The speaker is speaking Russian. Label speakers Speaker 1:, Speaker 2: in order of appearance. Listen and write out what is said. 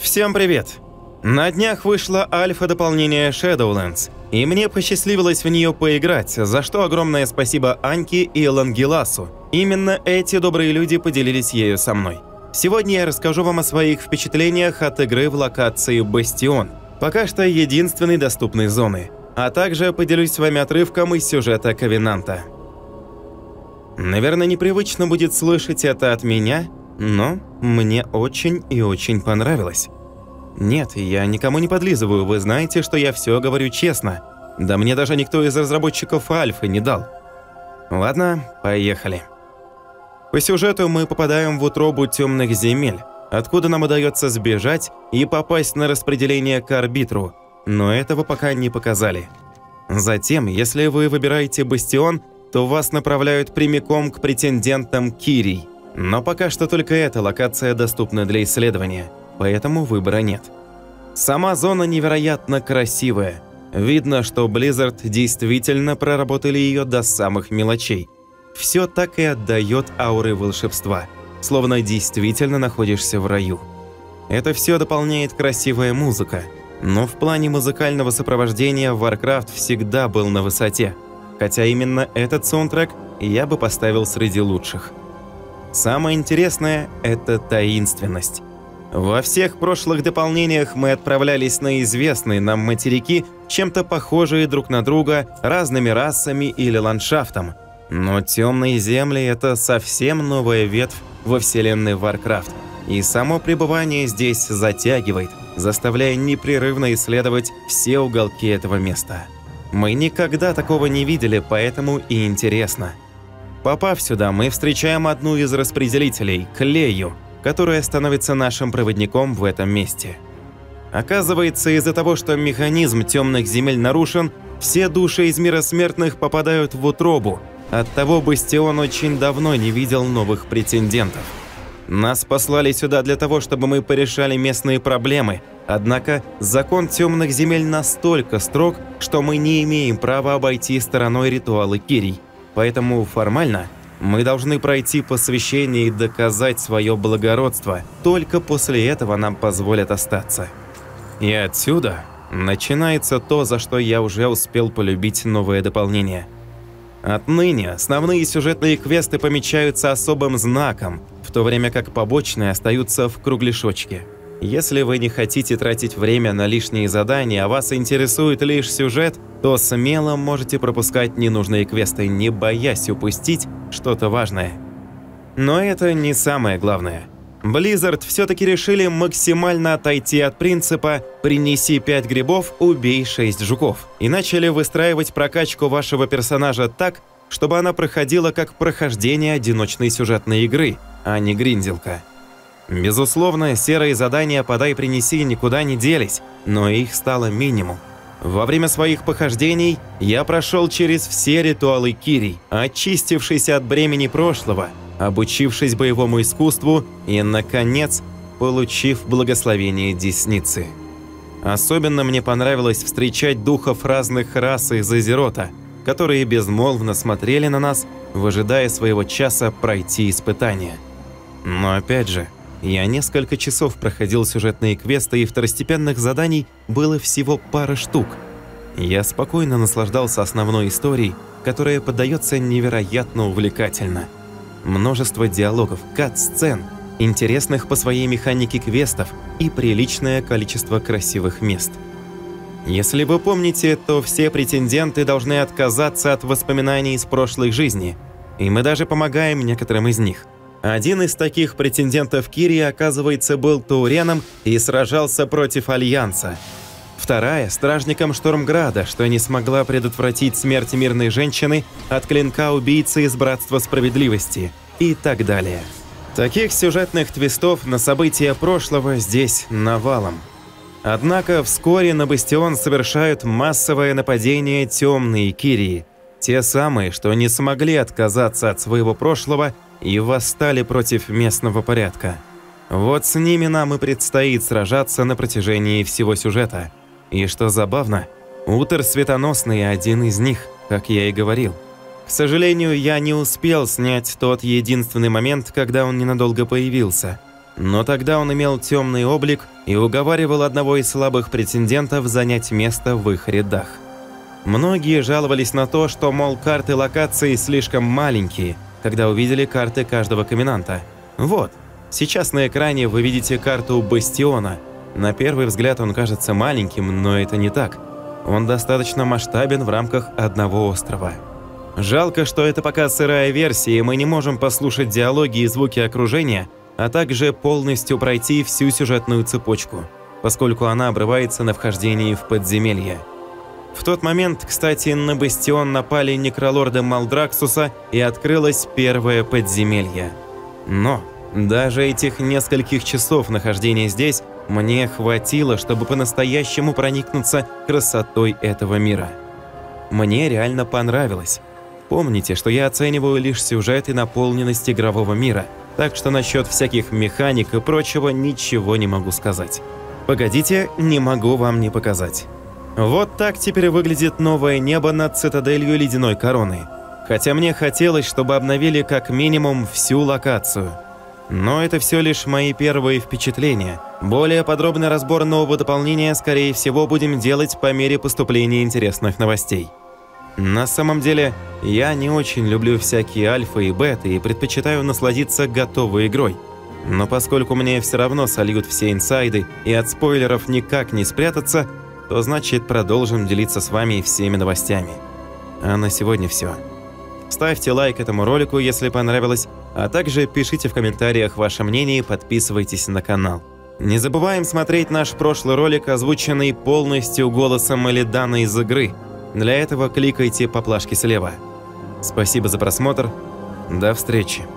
Speaker 1: Всем привет! На днях вышло альфа-дополнение Shadowlands, и мне посчастливилось в нее поиграть, за что огромное спасибо Аньке и Лангеласу. Именно эти добрые люди поделились ею со мной. Сегодня я расскажу вам о своих впечатлениях от игры в локации Бастион, пока что единственной доступной зоны, а также поделюсь с вами отрывком из сюжета Ковенанта. Наверное, непривычно будет слышать это от меня, но мне очень и очень понравилось. Нет, я никому не подлизываю, вы знаете, что я все говорю честно. Да мне даже никто из разработчиков Альфы не дал. Ладно, поехали. По сюжету мы попадаем в утробу темных земель, откуда нам удается сбежать и попасть на распределение к арбитру, но этого пока не показали. Затем, если вы выбираете Бастион, то вас направляют прямиком к претендентам Кирий. Но пока что только эта локация доступна для исследования, поэтому выбора нет. Сама зона невероятно красивая. Видно, что Blizzard действительно проработали ее до самых мелочей. Все так и отдает ауры волшебства, словно действительно находишься в раю. Это все дополняет красивая музыка, но в плане музыкального сопровождения Warcraft всегда был на высоте, хотя именно этот саундтрек я бы поставил среди лучших. Самое интересное – это таинственность. Во всех прошлых дополнениях мы отправлялись на известные нам материки, чем-то похожие друг на друга, разными расами или ландшафтом. Но темные земли – это совсем новая ветвь во вселенной Warcraft, и само пребывание здесь затягивает, заставляя непрерывно исследовать все уголки этого места. Мы никогда такого не видели, поэтому и интересно. Попав сюда, мы встречаем одну из распределителей – Клею, которая становится нашим проводником в этом месте. Оказывается, из-за того, что механизм темных земель нарушен, все души из мира смертных попадают в утробу. Оттого Бастион очень давно не видел новых претендентов. Нас послали сюда для того, чтобы мы порешали местные проблемы, однако закон темных земель настолько строг, что мы не имеем права обойти стороной ритуалы Кирий. Поэтому формально мы должны пройти посвящение и доказать свое благородство. Только после этого нам позволят остаться. И отсюда начинается то, за что я уже успел полюбить новое дополнение. Отныне основные сюжетные квесты помечаются особым знаком, в то время как побочные остаются в кругляшочке. Если вы не хотите тратить время на лишние задания, а вас интересует лишь сюжет, то смело можете пропускать ненужные квесты, не боясь упустить что-то важное. Но это не самое главное. Blizzard все-таки решили максимально отойти от принципа «принеси 5 грибов, убей 6 жуков» и начали выстраивать прокачку вашего персонажа так, чтобы она проходила как прохождение одиночной сюжетной игры, а не гринделка. Безусловно, серые задания «подай-принеси» никуда не делись, но их стало минимум. Во время своих похождений я прошел через все ритуалы Кирий, очистившись от бремени прошлого, обучившись боевому искусству и, наконец, получив благословение Десницы. Особенно мне понравилось встречать духов разных рас из Азерота, которые безмолвно смотрели на нас, выжидая своего часа пройти испытания. Но опять же, я несколько часов проходил сюжетные квесты, и второстепенных заданий было всего пара штук. Я спокойно наслаждался основной историей, которая поддается невероятно увлекательно. Множество диалогов, кат-сцен, интересных по своей механике квестов и приличное количество красивых мест. Если вы помните, то все претенденты должны отказаться от воспоминаний из прошлой жизни, и мы даже помогаем некоторым из них. Один из таких претендентов Кирии, оказывается, был Тауреном и сражался против Альянса. Вторая – стражником Штормграда, что не смогла предотвратить смерть мирной женщины от клинка убийцы из Братства Справедливости и так далее. Таких сюжетных твистов на события прошлого здесь навалом. Однако вскоре на Бастион совершают массовое нападение темные Кирии, те самые, что не смогли отказаться от своего прошлого и восстали против местного порядка. Вот с ними нам и предстоит сражаться на протяжении всего сюжета. И что забавно, Утер Светоносный один из них, как я и говорил. К сожалению, я не успел снять тот единственный момент, когда он ненадолго появился. Но тогда он имел темный облик и уговаривал одного из слабых претендентов занять место в их рядах. Многие жаловались на то, что, мол, карты локации слишком маленькие, когда увидели карты каждого коминанта. Вот, сейчас на экране вы видите карту Бастиона. На первый взгляд он кажется маленьким, но это не так. Он достаточно масштабен в рамках одного острова. Жалко, что это пока сырая версия, и мы не можем послушать диалоги и звуки окружения, а также полностью пройти всю сюжетную цепочку, поскольку она обрывается на вхождении в подземелье. В тот момент, кстати, на Бастион напали некролорды Малдраксуса и открылось первое подземелье. Но даже этих нескольких часов нахождения здесь мне хватило, чтобы по-настоящему проникнуться красотой этого мира. Мне реально понравилось. Помните, что я оцениваю лишь сюжет и наполненность игрового мира, так что насчет всяких механик и прочего ничего не могу сказать. Погодите, не могу вам не показать. Вот так теперь выглядит новое небо над цитаделью Ледяной Короны. Хотя мне хотелось, чтобы обновили как минимум всю локацию. Но это все лишь мои первые впечатления. Более подробный разбор нового дополнения, скорее всего, будем делать по мере поступления интересных новостей. На самом деле, я не очень люблю всякие альфа и бета и предпочитаю насладиться готовой игрой. Но поскольку мне все равно сольют все инсайды и от спойлеров никак не спрятаться, то значит продолжим делиться с вами всеми новостями. А на сегодня все. Ставьте лайк этому ролику, если понравилось, а также пишите в комментариях ваше мнение и подписывайтесь на канал. Не забываем смотреть наш прошлый ролик, озвученный полностью голосом Элидана из игры. Для этого кликайте по плашке слева. Спасибо за просмотр. До встречи.